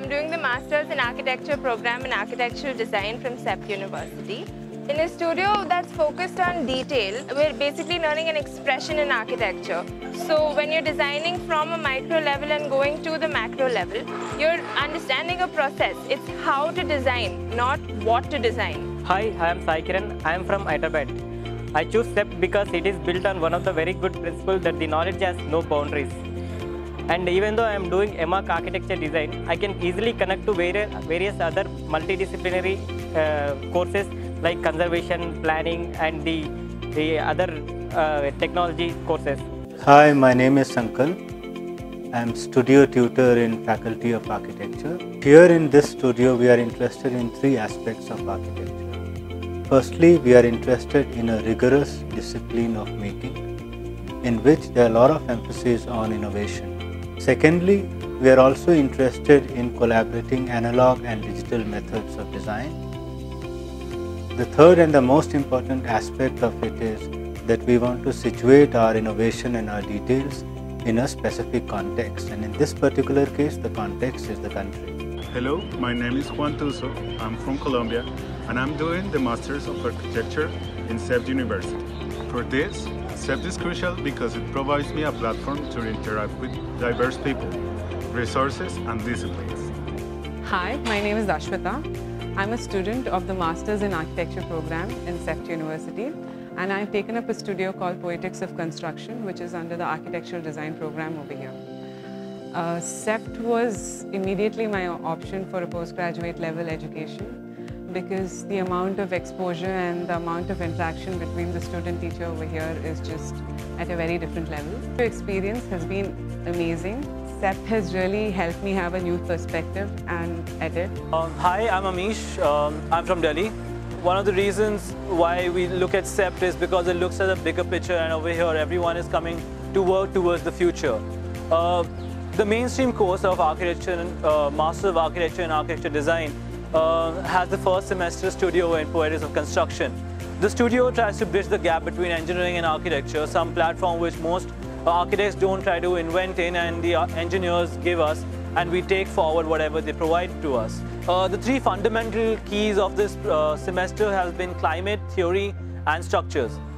doing the Masters in Architecture program in Architectural Design from CEPT University. In a studio that's focused on detail, we're basically learning an expression in architecture. So when you're designing from a micro level and going to the macro level, you're understanding a process. It's how to design, not what to design. Hi, I am Sai Kiran. I am from Hyderabad. I choose CEPT because it is built on one of the very good principles that the knowledge has no boundaries. And even though I am doing MArch architecture design, I can easily connect to various other multidisciplinary courses like conservation, planning, and the other technology courses. Hi, my name is Sankal. I am studio tutor in Faculty of Architecture. Here in this studio, we are interested in three aspects of architecture. Firstly, we are interested in a rigorous discipline of making, in which there are a lot of emphasis on innovation. Secondly, we are also interested in collaborating analog and digital methods of design. The third and the most important aspect of it is that we want to situate our innovation and our details in a specific context, and in this particular case, the context is the country. Hello, my name is Juan Tuso. I'm from Colombia, and I'm doing the Masters of Architecture in CEPT University. For this, CEPT is crucial because it provides me a platform to interact with diverse people, resources, and disciplines. Hi, my name is Ashwata. I'm a student of the Masters in Architecture program in CEPT University, and I've taken up a studio called Poetics of Construction, which is under the Architectural Design program over here. CEPT was immediately my option for a postgraduate level education because the amount of exposure and the amount of interaction between the student-teacher over here is just at a very different level. The experience has been amazing. CEPT has really helped me have a new perspective and edit. Hi, I'm Amish. I'm from Delhi. One of the reasons why we look at CEPT is because it looks at the bigger picture, and over here everyone is coming to work towards the future. The mainstream course of architecture, Master of Architecture and Architecture Design, has the first semester studio in Poetics of Construction. The studio tries to bridge the gap between engineering and architecture, some platform which most architects don't try to invent in, and the engineers give us, and we take forward whatever they provide to us. The three fundamental keys of this semester has been climate, theory, and structures.